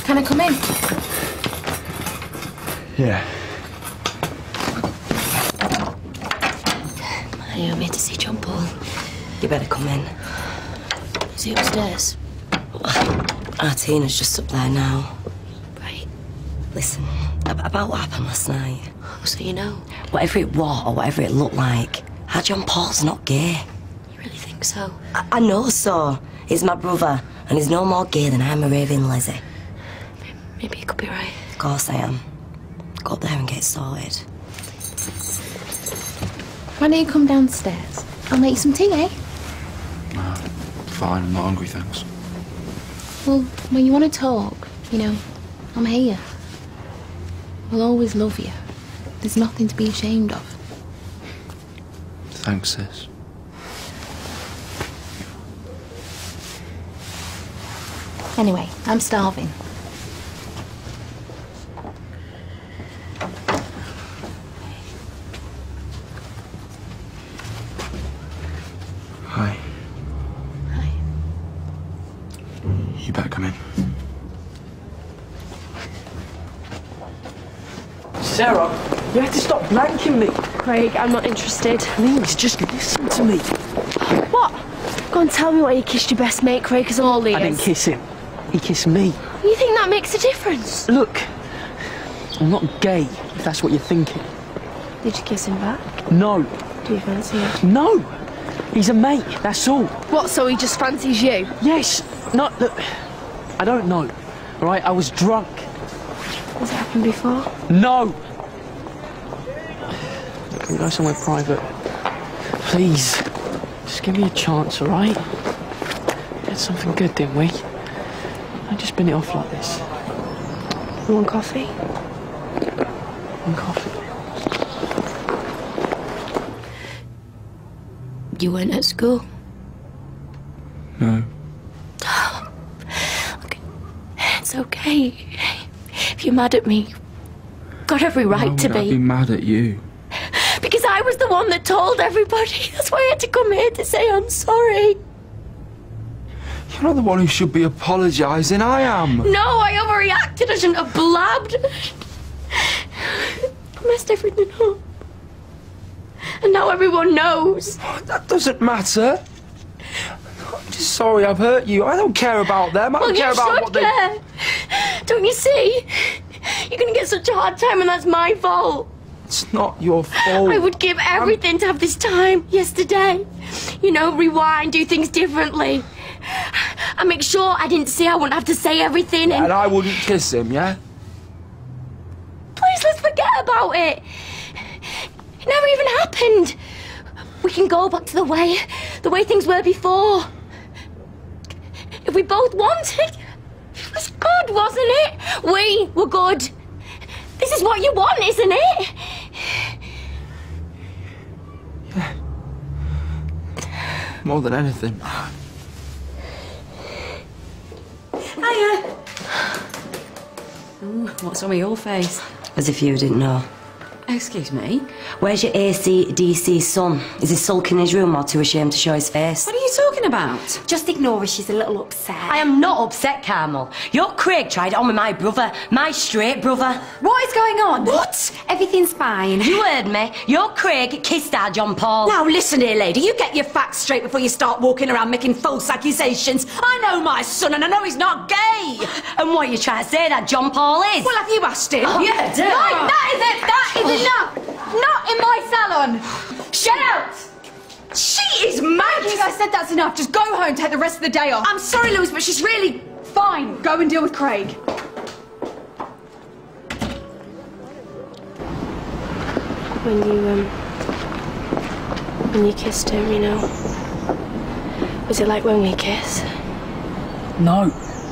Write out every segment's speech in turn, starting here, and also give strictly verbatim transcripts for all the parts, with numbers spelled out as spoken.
Can I come in? Yeah. I'm here to see John Paul. You better come in. Is he upstairs? Our Tina's just up there now. Right. Listen, about what happened last night. So you know? Whatever it was, or whatever it looked like, our John Paul's not gay. You really think so? I, I know so. He's my brother, and he's no more gay than I'm a raving Lizzie. Maybe you could be right. Of course I am. Go up there and get sorted. Why don't you come downstairs? I'll make you some tea, eh? No, fine, I'm not hungry, thanks. Well, when you want to talk, you know, I'm here. I'll always love you. There's nothing to be ashamed of. Thanks, sis. Anyway, I'm starving. Hi. Hi. You better come in. Sarah, you have to stop blanking me. Craig, I'm not interested. Please, just listen to me. What? Go and tell me why you kissed your best mate, Craig, because I'm all ears. I didn't kiss him. He kissed me. You think that makes a difference? Look, I'm not gay, if that's what you're thinking. Did you kiss him back? No. Do you fancy him? No. He's a mate, that's all. What, so he just fancies you? Yes. Not that... I don't know. All right, I was drunk. Has it happened before? No. Can we go somewhere private? Please. Just give me a chance, all right? We had something good, didn't we? Don't just spin it off like this. You want coffee? One coffee. You weren't at school? No. Okay. It's okay. If you're mad at me, you've got every right Why to would I be. be mad at you? Because I was the one that told everybody. That's why I had to come here to say I'm sorry. You're not the one who should be apologising, I am. No, I overreacted. I shouldn't have blabbed. I messed everything up. And now everyone knows. That doesn't matter. I'm just sorry I've hurt you. I don't care about them. I don't Well, care you about should what they... care. Don't you see? You're going to get such a hard time and that's my fault. It's not your fault. I would give everything I'm... to have this time yesterday. You know, rewind, do things differently. I make sure I didn't say I wouldn't have to say everything and... And I wouldn't kiss him, yeah? Please, let's forget about it. It never even happened. We can go back to the way, the way things were before. If we both wanted, it was good, wasn't it? We were good. This is what you want, isn't it? Yeah. More than anything. Hiya. Ooh, what's on with your face? As if you didn't know. Excuse me? Where's your A C D C son? Is he sulking in his room or too ashamed to show his face? What are you talking about? Just ignore her, she's a little upset. I am not upset, Carmel. Your Craig tried it on with my brother, my straight brother. What is going on? What? Everything's fine. You heard me. Your Craig kissed our John Paul. Now listen here, lady, you get your facts straight before you start walking around making false accusations. I know my son and I know he's not gay. And what are you trying to say, that John Paul is? Well, have you asked him? Oh, yeah. do. Right, that is it. That is enough. Not in my salon. Shut out. She is mad. I said that's enough. Just go home, take the rest of the day off. I'm sorry, Louise, but she's really fine. Go and deal with Craig. When you, um... when you kissed him, you know... Was it like when we kiss? No.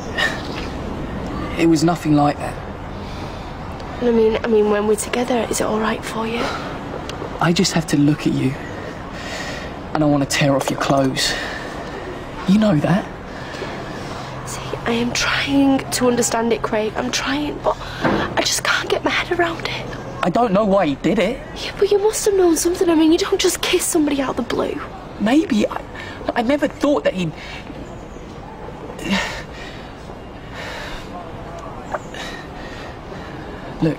It was nothing like that. I mean, I mean, when we're together, is it all right for you? I just have to look at you. And I want to tear off your clothes. You know that. See, I am trying to understand it, Craig. I'm trying, but I just can't get my head around it. I don't know why he did it. Yeah, but you must have known something. I mean, you don't just kiss somebody out of the blue. Maybe. I, I never thought that he'd... Look,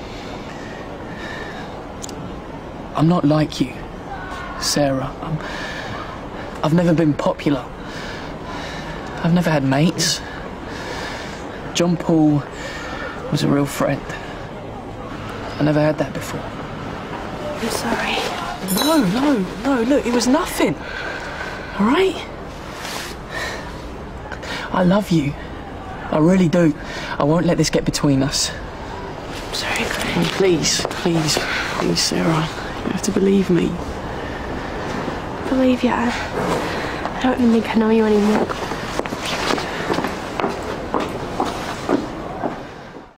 I'm not like you, Sarah. I'm, I've never been popular. I've never had mates. John Paul was a real friend. I never had that before. I'm sorry. No, no, no, look, it was nothing. All right? I love you. I really do. I won't let this get between us. I'm sorry, Greg. Oh, please, please, please, Sarah. You have to believe me. I believe you. I don't even think I know you anymore.